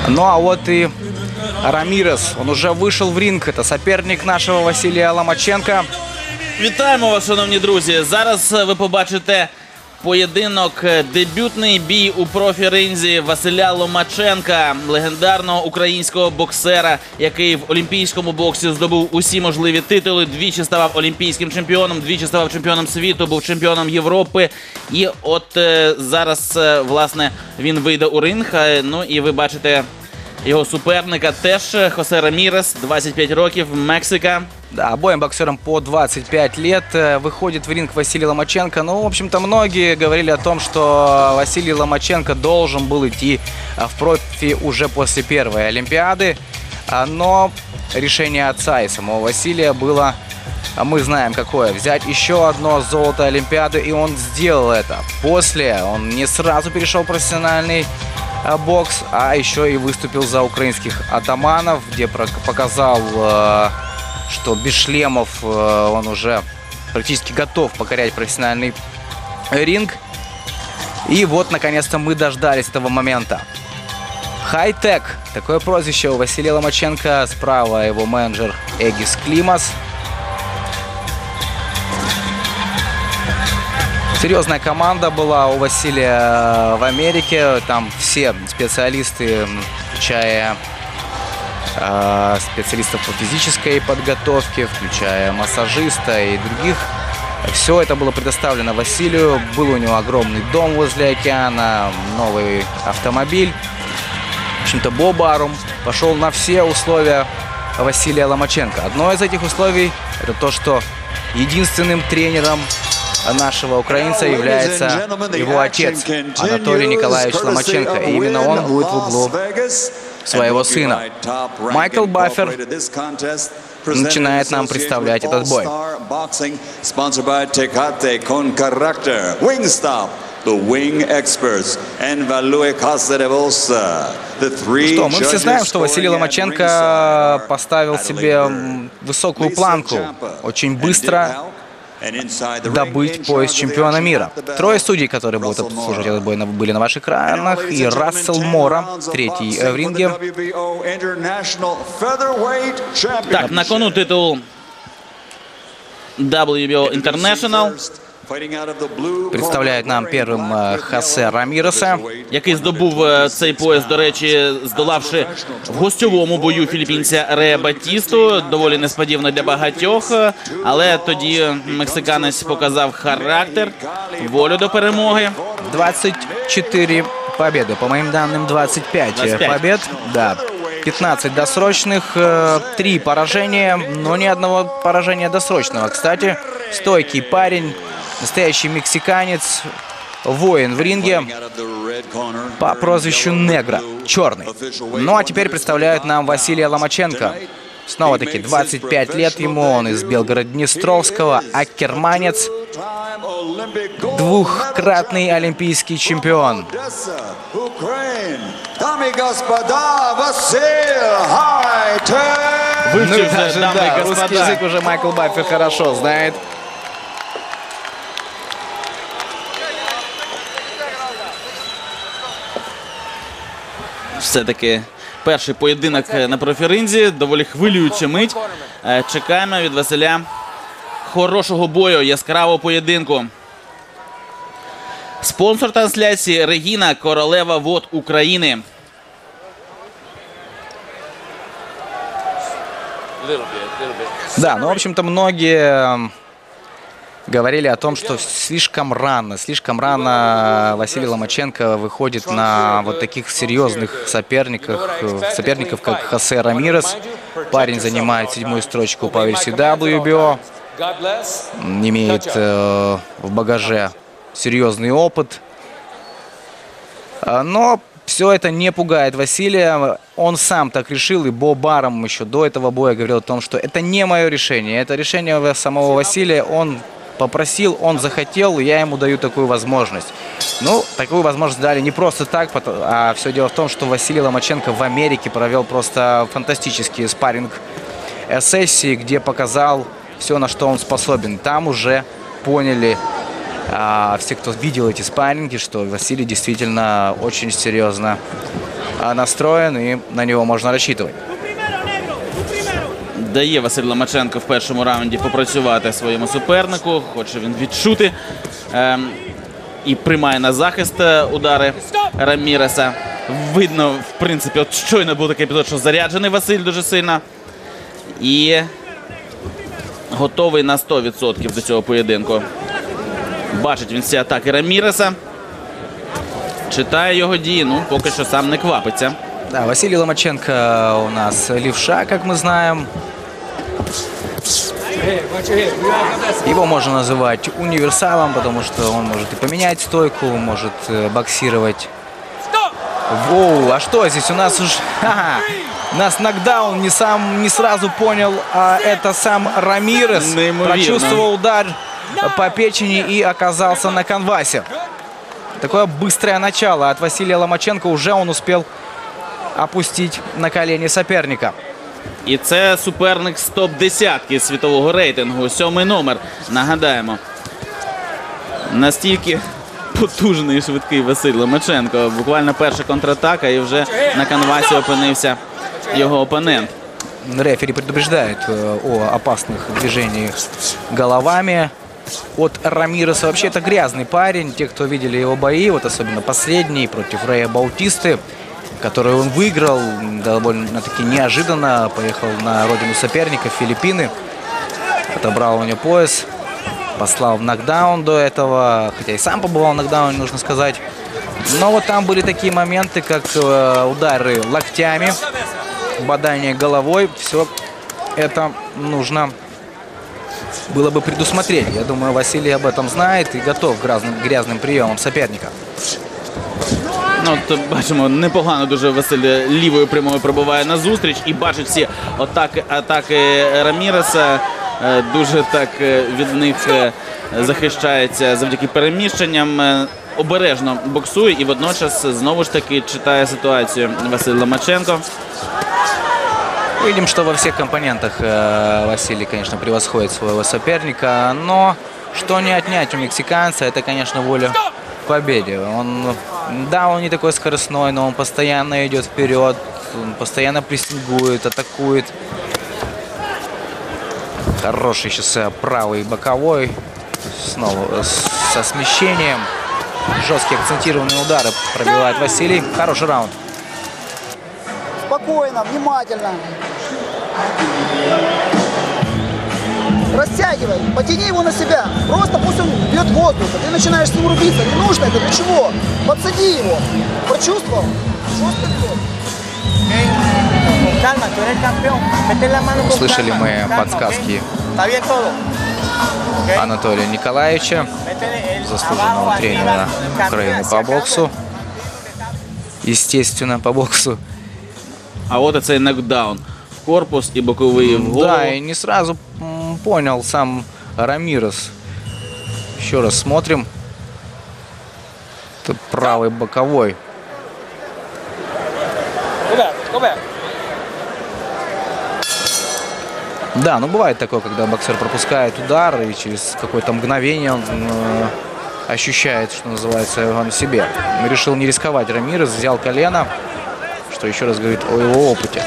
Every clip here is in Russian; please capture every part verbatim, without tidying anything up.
Ну а вот и Рамирес, он уже вышел в ринг. Это соперник нашого Василія Ломаченка. Вітаємо вас, шановні друзі. Зараз ви побачите поєдинок, дебютний бій у профі-ринзі Василя Ломаченка, легендарного українського боксера, який в олімпійському боксі здобув усі можливі титули. Двічі ставав олімпійським чемпіоном, двічі ставав чемпіоном світу, був чемпіоном Європи. І от е, зараз, е, власне, він вийде у ринг. Е, ну і ви бачите його суперника теж, Хосе Рамирес, двадцять п'ять років, Мексика. Да, обоим боксерам по двадцать пять лет. Выходит в ринг Василий Ломаченко. Ну, в общем-то, многие говорили о том, что Василий Ломаченко должен был идти в профи уже после первой Олимпиады. Но решение отца и самого Василия было, мы знаем какое, взять еще одно золото Олимпиады. И он сделал это. После он не сразу перешел в профессиональный бокс, а еще и выступил за украинских атаманов, где показал, что без шлемов он уже практически готов покорять профессиональный ринг. И вот, наконец-то, мы дождались этого момента. Хай-тек. Такое прозвище у Василия Ломаченко. Справа его менеджер Эгис Климас. Серьезная команда была у Василия в Америке. Там все специалисты, включая э, специалистов по физической подготовке, включая массажиста и других. Все это было предоставлено Василию. Был у него огромный дом возле океана, новый автомобиль. В общем-то, Боб Арум пошел на все условия Василия Ломаченко. Одно из этих условий – это то, что единственным тренером нашего украинца является его отец Анатолий Николаевич Ломаченко. И именно он будет в углу своего сына. Майкл Баффер начинает нам представлять этот бой. Что, мы все знаем, что Василий Ломаченко поставил себе высокую планку. Очень быстро добыть пояс чемпиона мира. Трое судей, которые будут обслуживать этот бой, были на ваших экранах. И Рассел Мора, третий в ринге. Так, на кону титул дабл ю би о International. Представляють нам первим Хосе Раміреса, який здобув цей пояс, до речі, здолавши в гостьовому бою філіппінця Рея Батісту. Доволі несподівано для багатьох, але тоді мексиканець показав характер, волю до перемоги. двадцать четыре победы, по моим данным двадцать пять, двадцать пять побед, да. пятнадцать досрочных, три поражения, но ни одного поражения досрочного. Кстати, стойкий парень, настоящий мексиканец, воин в ринге по прозвищу Негро, черный. Ну а теперь представляют нам Василия Ломаченко. Снова-таки двадцать пять лет ему, он из Белгород-Днестровского, аккерманец, двухкратный олимпийский чемпион. Дамы и господа, Василий Хай-Тек! Вывчив, ну, даже, дамы да, и господа. Русский язык уже Майкл Баффер хорошо знает. Все-таки перший поєдинок на профі-ринзі, доволі хвилююча мить. Чекаємо від Василя хорошого бою, яскравого поєдинку. Спонсор трансляції Регіна, королева вод України. Да, ну, в общем-то, многие говорили о том, что слишком рано, слишком рано Василий Ломаченко выходит на вот таких серьезных соперников, соперников, как Хосе Рамирес. Парень занимает седьмую строчку по версии дабл ю би о, имеет э, в багаже серьезный опыт. Но все это не пугает Василия. Он сам так решил, и Боб Арум еще до этого боя говорил о том, что это не мое решение, это решение самого Василия. Он попросил, он захотел, и я ему даю такую возможность. Ну, такую возможность дали не просто так, а все дело в том, что Василий Ломаченко в Америке провел просто фантастические спарринг-сессии, где показал все, на что он способен. Там уже поняли а, все, кто видел эти спарринги, что Василий действительно очень серьезно настроен, и на него можно рассчитывать. Дає Василь Ломаченко в першому раунді попрацювати своєму супернику. Хоче він відчути. Ем, і приймає на захист удари Раміреса. Видно, в принципі, от щойно був такий епізод, що заряджений Василь дуже сильно. І готовий на сто відсотків до цього поєдинку. Бачить він всі атаки Раміреса. Читає його дії, ну, поки що сам не квапиться. Да, Василий Ломаченко у нас левша, как мы знаем. Его можно называть универсалом, потому что он может и поменять стойку, может боксировать. Воу, а что здесь у нас уж... Ха-ха. У нас нокдаун, не, сам, не сразу понял, а это сам Рамирес. Прочувствовал удар по печени и оказался на канвасе. Такое быстрое начало от Василия Ломаченко. Уже он успел опустить на колени соперника. І це суперник з топ-десятки світового рейтингу. Сьомий номер, нагадаємо. Настільки потужний і швидкий Василь Ломаченко. Буквально перша контратака і вже на канвасі опинився його опонент. Рефери предупреждает о опасных движениях головами от Рамиреса. Вообще это грязный парень. Те, кто видели его бои, вот особенно последний против Рэя Баутисты, который он выиграл довольно-таки неожиданно. Поехал на родину соперника, Филиппины. Отобрал у него пояс. Послал в нокдаун до этого. Хотя и сам побывал в нокдауне, нужно сказать. Но вот там были такие моменты, как э, удары локтями, бадание головой. Все это нужно было бы предусмотреть. Я думаю, Василий об этом знает и готов к грязным, грязным приемам соперника. Ну, от бачимо, непогано дуже Василь лівою прямою пробиває на зустріч і бачить всі атаки, атаки Раміреса. Дуже так від них захищається завдяки переміщенням. Обережно боксує і водночас знову ж таки читає ситуацію Василь Ломаченко. Видим, что во всех компонентах э, Василий, конечно, превосходит своего соперника. Но что не отнять у мексиканца, это, конечно, воля к победе. Он, да, он не такой скоростной, но он постоянно идет вперед, он постоянно прессингует, атакует. Хороший сейчас правый боковой. Снова со смещением. Жесткие акцентированные удары пробивает Василий. Хороший раунд. Спокойно, внимательно. Растягивай, потяни его на себя. Просто пусть он бьет воздух. Ты начинаешь с ним рубиться. Не нужно это. Для чего? Подсади его. Прочувствовал? Жестко бьет. Услышали мы подсказки Анатолия Николаевича, заслуженного тренера Украины по боксу. Естественно, по боксу. А вот оцей нокдаун в корпус и боковые в голову. Да, и не сразу понял сам Рамирес. Еще раз смотрим. Это правый боковой. Да, ну бывает такое, когда боксер пропускает удар, и через какое-то мгновение он э, ощущает, что называется, его на себе. Но решил не рисковать Рамирес, взял колено, что еще раз говорит о его опыте.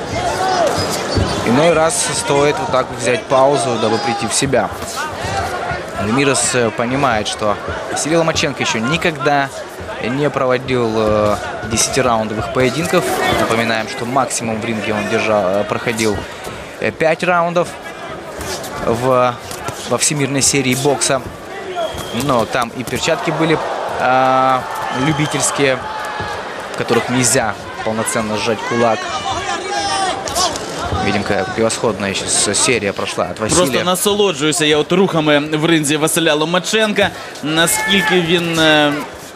Иной раз стоит вот так взять паузу, дабы прийти в себя. Рамирес понимает, что Василий Ломаченко еще никогда не проводил э, десятираундовых поединков. Напоминаем, что максимум в ринге он держал, проходил пять раундов в, во всемирной серии бокса. Но там и перчатки были э, любительские, в которых нельзя полноценно сжать кулак. Видим, какая превосходная сейчас серия прошла от Василия. Просто насолоджуюся я от рухами в ринзі Василя Ломаченка. Наскільки він е,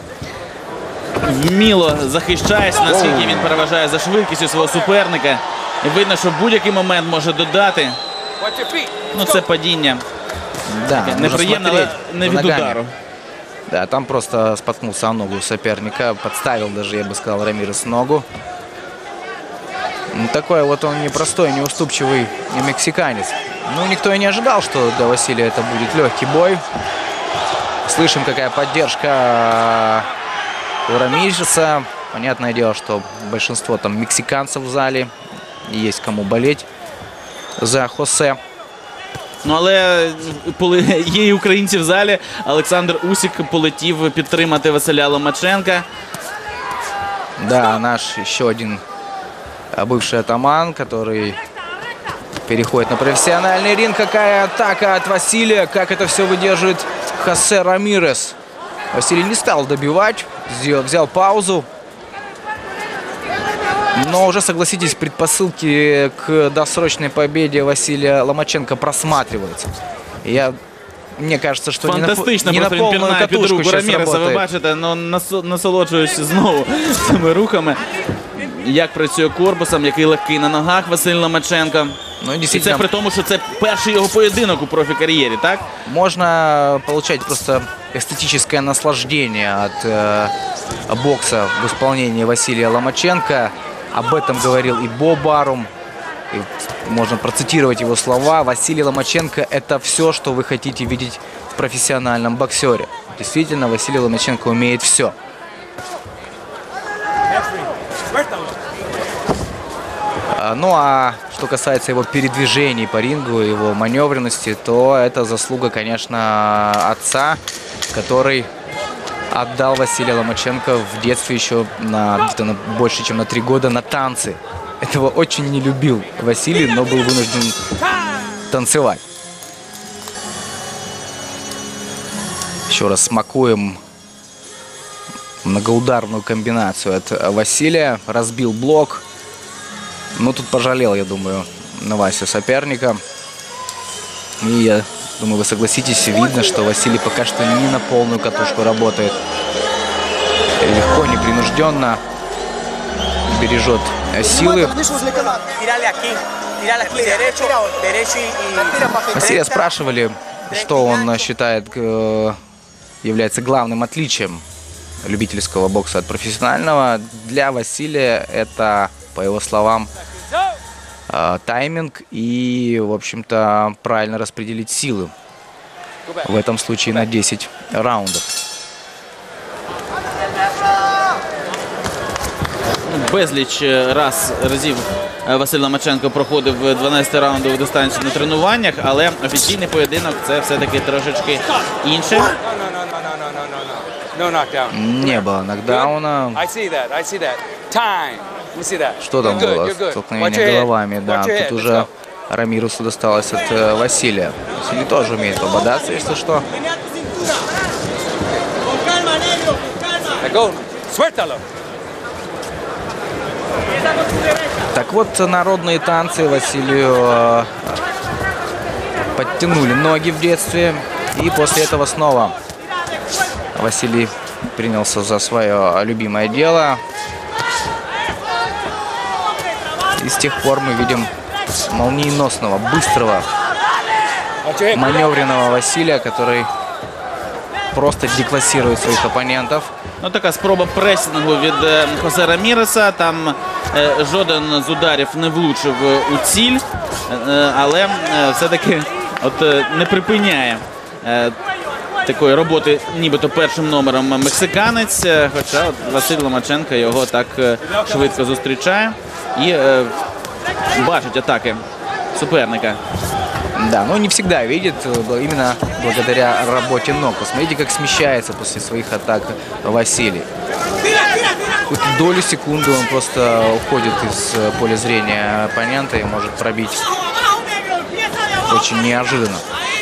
вміло захищається, наскільки він переважає за швидкістю свого суперника. І видно, що в будь-який момент може додати. Ну, це падіння. Да, неприємне, але не від удару. Да, там просто споткнулся о ногу соперника. Подставил даже, я бы сказал, Рамирес ногу. Такой вот он непростой, неуступчивый мексиканец. Ну, никто и не ожидал, что для Василия это будет легкий бой. Слышим, какая поддержка у Рамиреса. Понятное дело, что большинство там мексиканцев в зале. И есть кому болеть за Хосе. Ну, але є і українці в залі. Олександр Усик полетів підтримати Василя Ломаченка. Да, наш еще один бывший атаман, который переходит на профессиональный ринг. Какая атака от Василия, как это все выдерживает Хосе Рамирес. Василий не стал добивать, взял, взял паузу. Но уже, согласитесь, предпосылки к досрочной победе Василия Ломаченко просматриваются. Я, мне кажется, что Фантастично, не на, не на полную катушку сейчас Раміреса, ви работает. бачите, ну, насолоджуюсь знову цими рухами. Як працює корпусом, який легкий на ногах Василь Ломаченко. Ну, І це при тому, що це перший його поєдинок у профі-кар'єрі, так? Можно получать просто эстетическое наслаждение от э, бокса в исполнении Василия Ломаченко. Об этом говорил и Бо Барум. И можно процитировать его слова. Василий Ломаченко – это все, что вы хотите видеть в профессиональном боксере. Действительно, Василий Ломаченко умеет все. Ну а что касается его передвижений по рингу, его маневренности, то это заслуга, конечно, отца, который отдал Василия Ломаченко в детстве еще на, где-то на больше, чем на три года на танцы. Этого очень не любил Василий, но был вынужден танцевать. Еще раз смакуем многоударную комбинацию от Василия. Разбил блок. Но тут пожалел, я думаю, на Васю соперника. И я думаю, вы согласитесь, видно, что Василий пока что не на полную катушку работает. Легко, непринужденно бережет силы. Василия спрашивали, что он считает является главным отличием любительского бокса от профессионального. Для Василия это, по его словам, тайминг и, в общем-то, правильно распределить силы. В этом случае на десять раундов. Безліч раз разів Василь Ломаченко проходив дванадцятираундову дистанцію на тренуваннях, але офіційний поєдинок – це все-таки трошечки інше. Не было нокдауна. Что там было? Столкновение головами, да. Тут уже Рамиресу досталось от э, Василия. Василий тоже умеет пободаться, если что. Так вот, народные танцы Василию э, подтянули ноги в детстве. И после этого снова Василий принялся за свое любимое дело. И с тех пор мы видим молниеносного, быстрого, маневренного Василия, который просто деклассирует своих оппонентов. Ну, така спроба пресінгу від е, Хосе Раміреса. Там е, жоден з ударів не влучив у ціль, е, але е, все-таки от, е, не припиняє е, такої роботи нібито першим номером мексиканець. Е, хоча от, Василь Ломаченко його так е, швидко зустрічає і е, бачить атаки суперника. Да, но не всегда видит, именно благодаря работе ног. Посмотрите, как смещается после своих атак Василий. Какую-то долю секунды он просто уходит из поля зрения оппонента и может пробить очень неожиданно.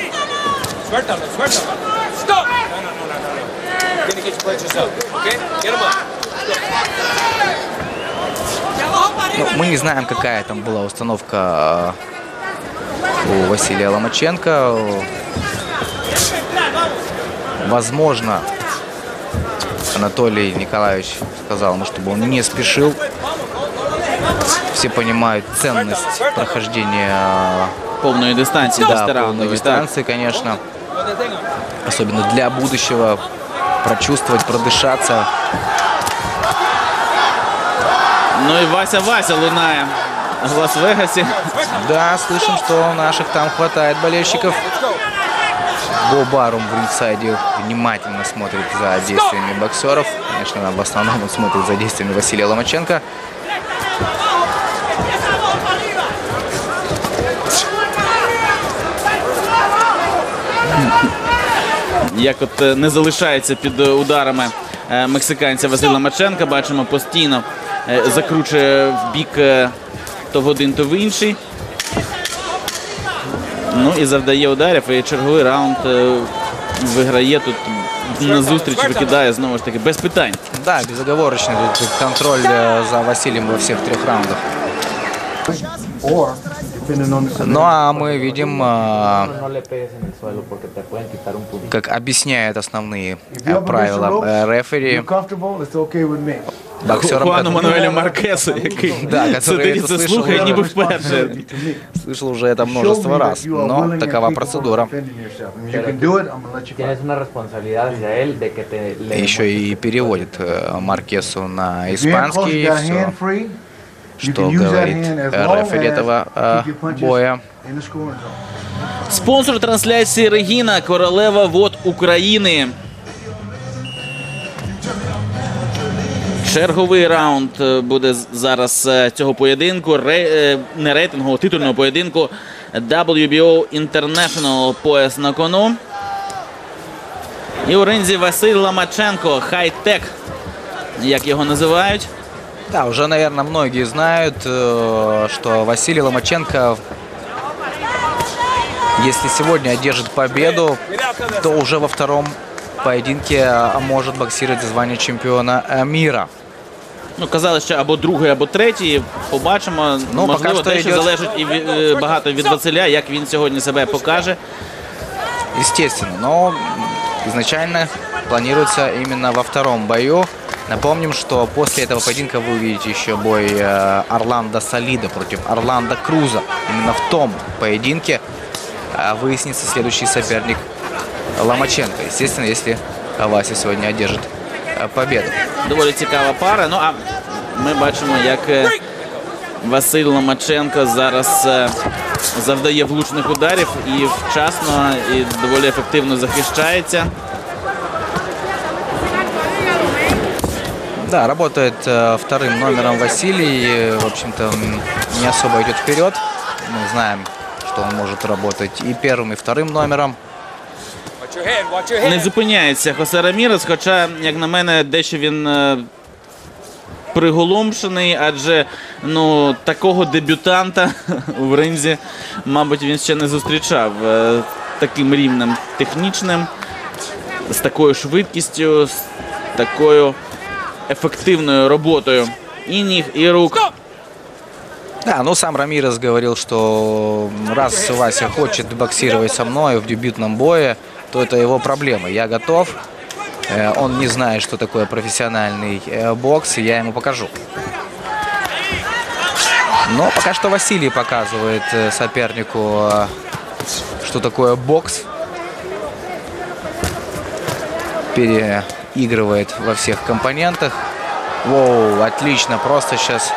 Ну, мы не знаем, какая там была установка у Василия Ломаченко. Возможно, Анатолий Николаевич сказал ему, чтобы он не спешил. Все понимают ценность прохождения полной дистанции, да, полной дистанции, конечно. Особенно для будущего. Прочувствовать, продышаться. Ну и Вася-Вася лунає в Лас-Вегасе. Да, слышим, что у наших там хватает болельщиков. Бо Барум в рингсайде внимательно смотрит за действиями боксеров. Конечно, в основном он смотрит за действиями Василия Ломаченко. Як от не залишається під ударами мексиканця Василь Ломаченка. Бачимо, постійно закручує в бік то в один, то в інший. Ну і завдає ударів. І черговий раунд виграє тут. На зустріч викидає, знову ж таки, без питань. Да, безоговорочный тут контроль за Василием во всех трех раундах. Ну а мы видим, как объясняет основные правила рефери боксерам. Хуану Мануэлю Маркесу, який Да, сидить і це слухає, ніби вперше. Слышал уже это множество раз, но такова процедура. Еще и переводит Маркесу на испанский все, что говорит рефери этого боя. Спонсор трансляції Регіна, королева вод України. Черговий раунд буде зараз цього поєдинку, Ре... не рейтингового, титульного поєдинку дабл ю бі о International, пояс на кону. І у ринзі Василь Ломаченко, хай-тек, як його називають. Да, уже, наверное, многие знают, что Василий Ломаченко, если сегодня одержит победу, то уже во втором поединке может боксировать за звание чемпиона мира. Ну, казали, що або другий, або третій. Побачимо. Ну, можливо, поки дещо йде... залежить і від, багато від Василя, як він сьогодні себе покаже. Естественно, но изначально планируется именно во втором бою. Напомним, что после этого поединка вы увидите еще бой Орландо Солидо против Орландо Круза. Именно в том поединке выяснится следующий соперник Ломаченко. Естественно, если Вася сегодня одержит победу. Доволі цікава пара. Ну, а ми бачимо, як Василь Ломаченко зараз завдає влучних ударів і вчасно, і доволі ефективно захищається. Да, работает э, вторым номером Василий. В общем-то, не особо идет вперед. Мы знаем, что он может работать и первым, и вторым номером. Не зупиняється Хосе Рамірес, хоча, як на мене, дещо він е, приголомшений, адже ну, такого дебютанта в ринзі, мабуть, він ще не зустрічав. Е, таким рівнем технічним, з такою швидкістю, з такою ефективною роботою і ніг, і рук. Да, ну сам Рамирес говорил, что раз Вася хочет боксировать со мной в дебютном бое, то это его проблема. Я готов. Он не знает, что такое профессиональный бокс, и я ему покажу. Но пока что Василий показывает сопернику, что такое бокс. Переигрывает во всех компонентах. Воу, отлично, просто сейчас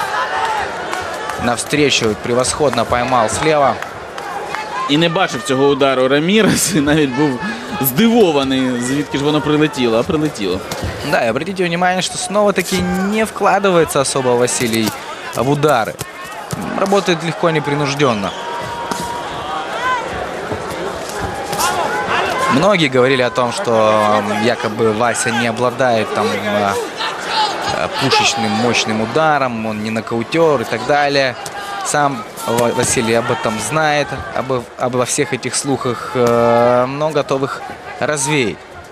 навстречу превосходно поймал слева. І не бачив цього удару Рамірес, і навіть був здивований, звідки ж воно прилетіло, а прилетіло. Да, и обратите внимание, что снова-таки не вкладывается особо Василий в удары. Работает легко, непринужденно. Многие говорили о том, что якобы Вася не обладает там пушечным мощным ударом, он не нокаутер и так далее. Сам Василий об этом знает, об, обо всех этих слухах, но готов их развеять.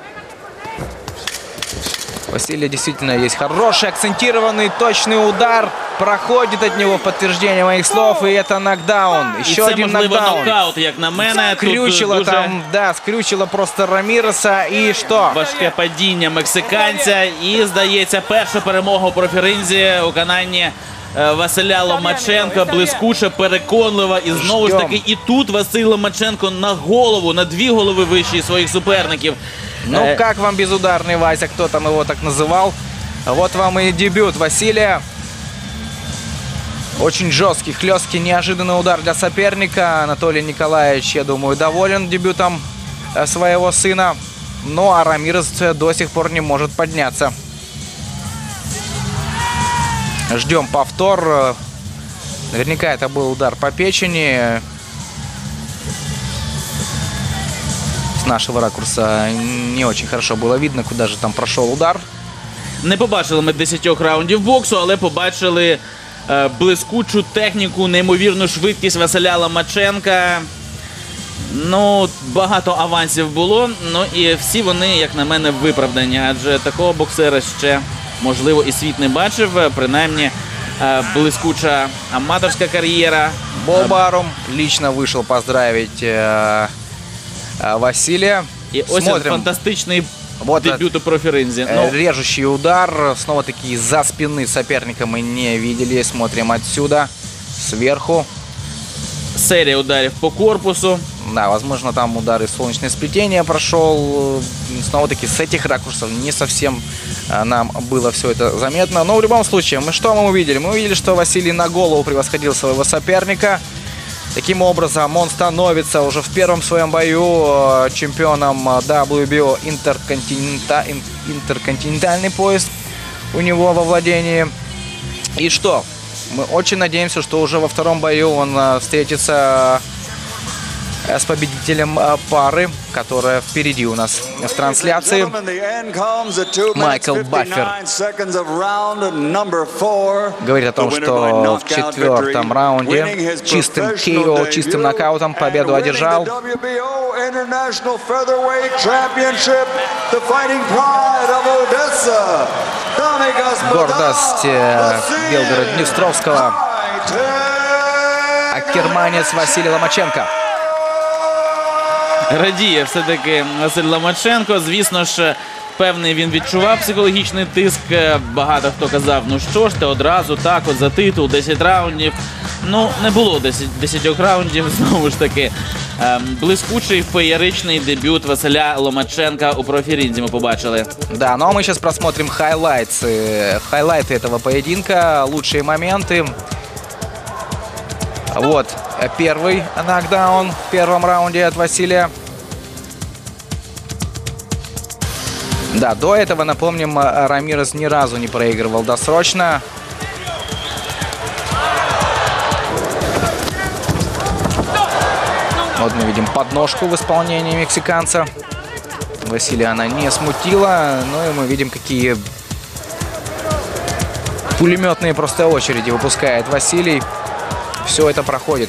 У Василия действительно есть хороший, акцентированный, точный удар. Проходит от него подтверждение моих слов, и это нокдаун. Еще і це, один можливо, нокдаун. нокаут, як на мене. Скрючило Тут там, да, скрючило просто Раміреса. І що? Важке падіння мексиканця. І, здається, перша перемога у профіринзі у виконанні Василя Ломаченка. Блискуча, переконлива. І знову ж таки, і тут Василь Ломаченко на голову, на дві голови вищі своїх суперників. Ну, как вам безударный Вася, кто там его так называл? Вот вам и дебют Василия. Очень жесткий, хлесткий, неожиданный удар для соперника. Анатолий Николаевич, я думаю, доволен дебютом э, своего сына. Ну а Рамирес до сих пор не может подняться. Ждем повтор. Наверняка это был удар по печени. С нашего ракурса не очень хорошо было видно, куда же там прошел удар. Не побачили ми десятьох раундів боксу, але побачили е, блискучу техніку, неймовірну швидкість Василя Ломаченка. Ну, багато авансів було, ну і всі вони, як на мене, виправдані. Адже такого боксера ще, можливо, і світ не бачив. Принаймні, е, блискуча аматорська кар'єра. Бобарум лично вышел поздравить э, э, Василия. І ось Смотрим. фантастичний Вот дебют у профіринзі. Э, Ну, Режущий удар. Снова-таки из-за спины соперника мы не видели. Смотрим отсюда, сверху. серія ударів по корпусу. Да, возможно, там удар и солнечное сплетение прошел. Снова-таки с этих ракурсов не совсем а, нам было все это заметно. Но в любом случае, мы что мы увидели? Мы увидели, что Василий на голову превосходил своего соперника. Таким образом, он становится уже в первом своем бою чемпионом дабл ю би о интерконтинента... интерконтинентальный пояс у него во владении. И что? Мы очень надеемся, что уже во втором бою он а, встретится с победителем а, пары, которая впереди у нас в трансляции. Майкл Баффер говорит о том, что в четвертом раунде чистым КО, чистым нокаутом победу одержал. Гордость э, Белгород-Днестровского. Акерманец Василий Ломаченко. Радіє все-таки Василь Ломаченко. Звісно ж, певний він відчував психологічний тиск. Багато хто казав, ну що ж ти одразу так от за титул, десять раундів. Ну, не було десять раундів, знову ж таки. Блискучий феєричний дебют Василя Ломаченка у профіринзі ми побачили. Да, ну а мы сейчас просмотрим хайлайты, хайлайты этого поединка, лучшие моменты. Вот первый нокдаун в первом раунде от Василия. Да, до этого, напомним, Рамирес ни разу не проигрывал досрочно. Вот мы видим подножку в исполнении мексиканца. Василия она не смутила. Ну и мы видим, какие пулеметные просто очереди выпускает Василий. Все это проходит.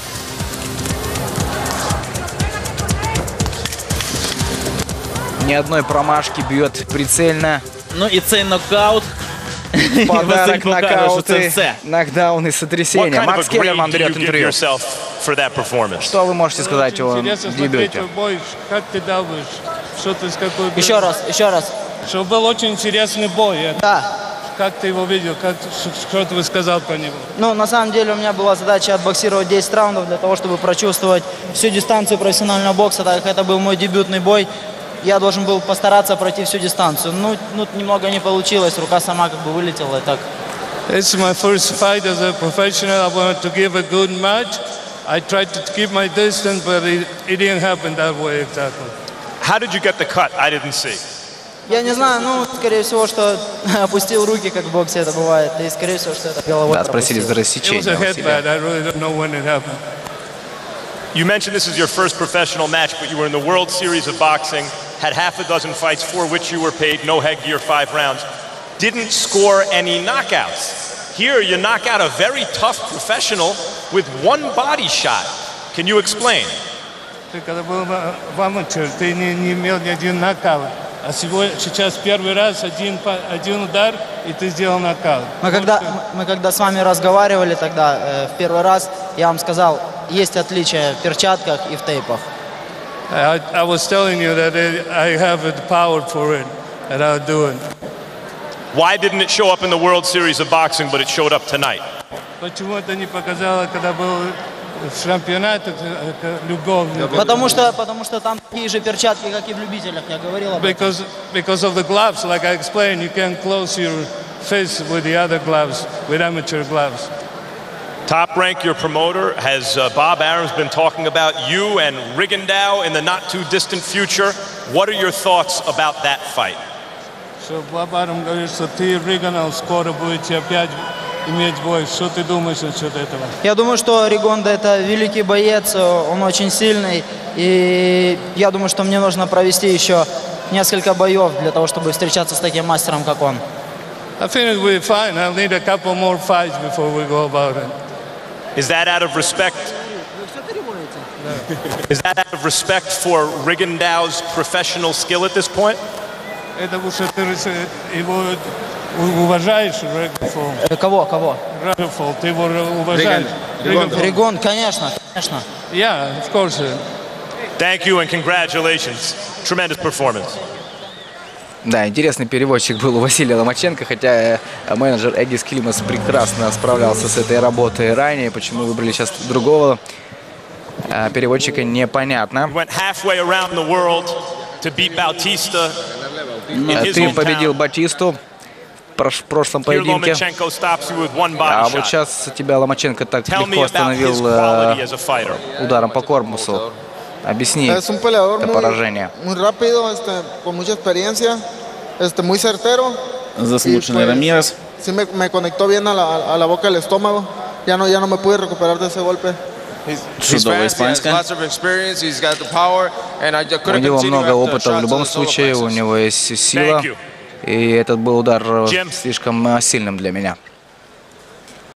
Ни одной промашки, бьет прицельно. Ну і цей нокаут. Подарок, Василь покаже, що це нокауты, все. нокдауны, сотрясения. Макс Келлерман берет интервью. Что вы можете сказать о Интересно смотреть дебюте? твой бой. Как ты думаешь? Что ты с какой... Еще раз, еще раз. Что был очень интересный бой. Это- Да. Как ты его видел? Как, ш- что ты сказал про него? Ну, на самом деле у меня была задача отбоксировать десять раундов для того, чтобы прочувствовать всю дистанцию профессионального бокса, так как это был мой дебютный бой. Я должен был постараться пройти всю дистанцию. Ну, ну немного не получилось, рука сама как бы вылетела и так. It's my first fight as a professional. I wanted to give a good match. I tried to keep my distance, but it, it didn't happen that way exactly. How did you get the cut? I didn't see. Я не знаю, ну, скорее всего, что опустил руки, как в боксе это бывает, и скорее всего, что это головой Да, спросили за пропустил. It was a рассечение Василия. headbutt. I really don't know when it happened. You mentioned this is your first professional match, but you were in the World Series of Boxing, had half a dozen fights for which you were paid no headgear, five rounds. Didn't score any knockouts. Here, you knock out a very tough professional with one body shot. Can you explain? Ты когда был в аматер, ты не, не имел ни один нокаут. А сегодня, сейчас первый раз один, па- один удар, и ты сделал нокаут. Мы когда, мы когда с вами разговаривали тогда, э, в первый раз, я вам сказал, есть отличия в перчатках и в тейпах. I, I was telling you that it, I have the power for it, and I'll do it. Why didn't it show up in the World Series of Boxing, but it showed up tonight? Почему это не показало, когда был в чемпионате, это любовный? Потому что, потому что там такие же перчатки, как и в любителях, я говорил об этом. Because, because of the gloves, like I explained, you can't close your fist with the other gloves, with amateur gloves. Top Rank, your promoter, has uh, Bob Arum's been talking about you and Rigondeaux in the not too distant future. What are your thoughts about that fight? Что Бабаром говорит, что ты, Ригонал, скоро будете опять иметь бой. Что ты думаешь насчет этого? Я думаю, что Ригонда это великий боец, он очень сильный. И я думаю, что мне нужно провести еще несколько боев для того, чтобы встречаться с таким мастером, как он. I think it will be fine. I'll need a couple more fights before we go about it. Is that out of respect? Is that out of respect for Rigondeaux's professional skill at this point? Это потому что ты его уважаешь, Ригонфол. Э, Кого? Кого? Ригонфол, ты его уважаешь. Ригонфол. Ригон, конечно, конечно. Yeah, of course. Thank you and congratulations. Tremendous performance. Да, интересный переводчик был у Василия Ломаченко, хотя менеджер Эггис Килимас прекрасно справлялся с этой работой ранее. Почему выбрали сейчас другого переводчика, непонятно. Ты победил Батисту в прошлом поединке, а вот сейчас тебя Ломаченко так легко остановил ударом по корпусу. Объясни это поражение. Засмучений Рамірес. Sí me, me conectó bien a la, a la boca del estómago. Ya no, ya no me pude recuperar de ese golpe. Чудова іспанська. У него много опыта в любом случае, у него есть сила, и этот был удар слишком сильным для меня.